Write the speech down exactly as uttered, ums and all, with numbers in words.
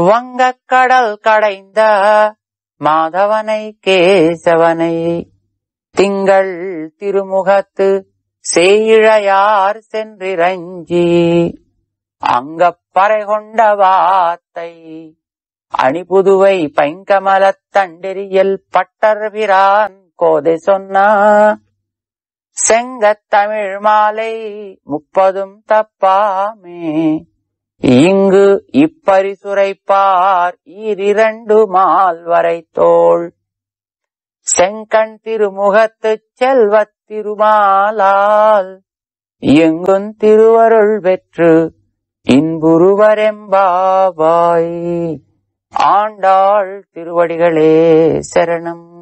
வங்கக் கடல் கடைந்த மாதவனை கேசவனை திங்கள் திருமுகத்து சேயிழையார் சென்றிரஞ்சி அங்கப்பறை கொண்ட வாத்தை அணிபுதுவை பைங்கமலத் தண்டெறியல் பட்டர்பிரான் கோதை சொன்னா செங்கத் தமிழ் மாலை முப்பதும் தப்பாமே இங்கு இப்பரிசுரைப்பார் ஈரிரண்டு மால்வரை தோள் செங்கண் திருமுகத்துச் செல்வத் திருமாலால் எங்குந் திருவருள் பெற்று இன்புருவரெம்பாவாய். ஆண்டாள் திருவடிகளே சரணம்.